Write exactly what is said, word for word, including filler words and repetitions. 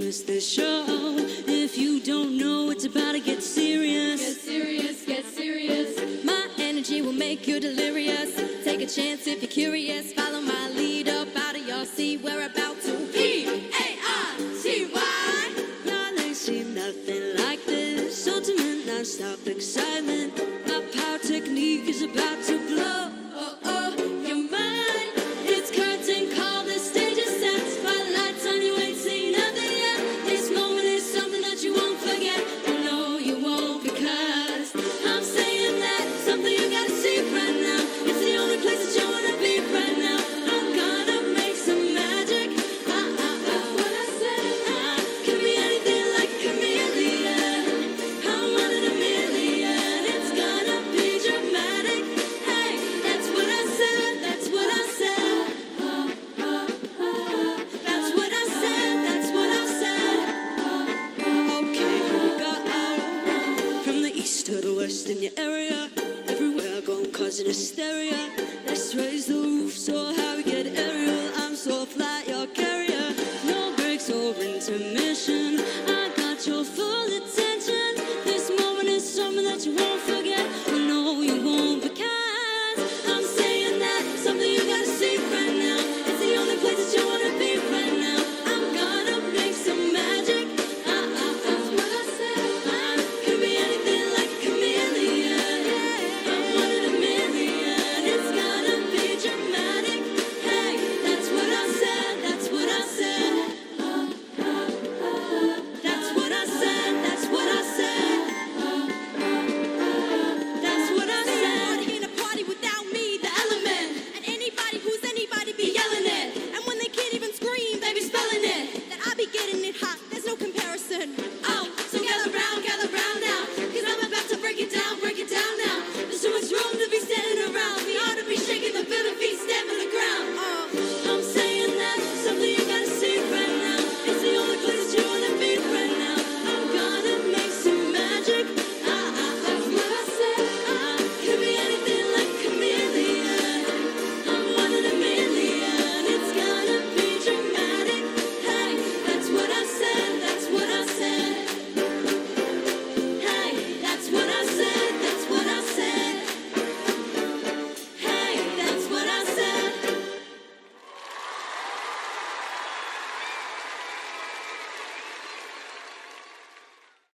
miss this show. If you don't know, it's about to get serious. Get serious, get serious. My energy will make you delirious. Take a chance if you're curious. Follow my lead up out of your seat. We're about to P A I T Y. Y'all ain't seen nothing like this. Ultimate non-stop excitement.